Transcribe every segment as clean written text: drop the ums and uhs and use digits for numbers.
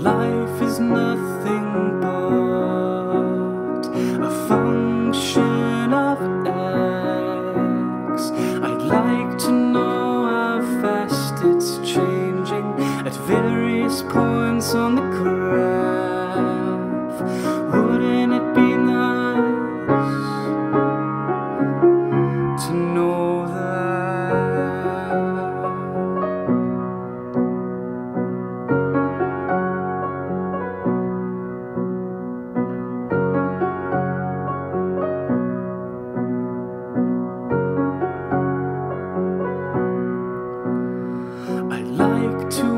life is nothing but a function of X. I'd like to know how fast it's changing at various points on the graph. Wouldn't it be nice to know that? I'd like to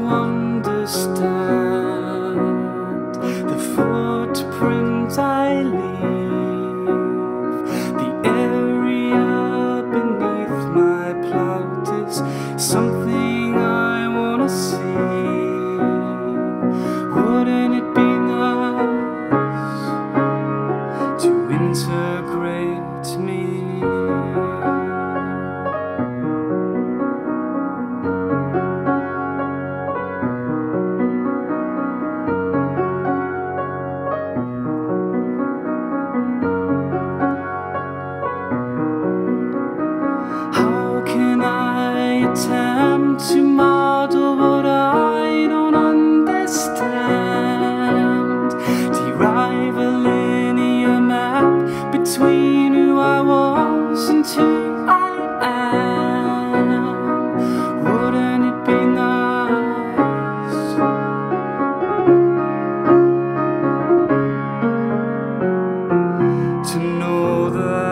understand the footprint I leave. The area beneath my plot is something I wanna see. Wouldn't it be nice to integrate me? Attempt to model what I don't understand. Derive a linear map between who I was and who I am. Wouldn't it be nice to know that?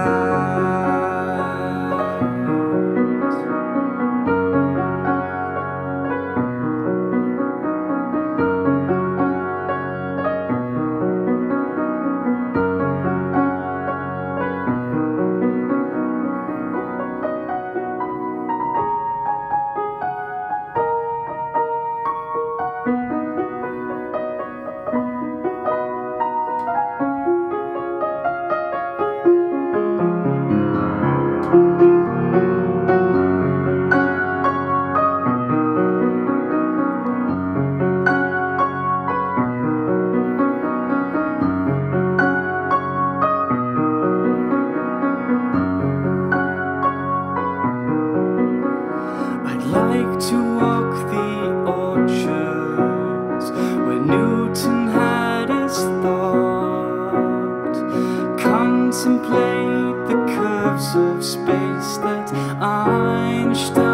Like to walk the orchards where Newton had his thought. Contemplate the curves of space that Einstein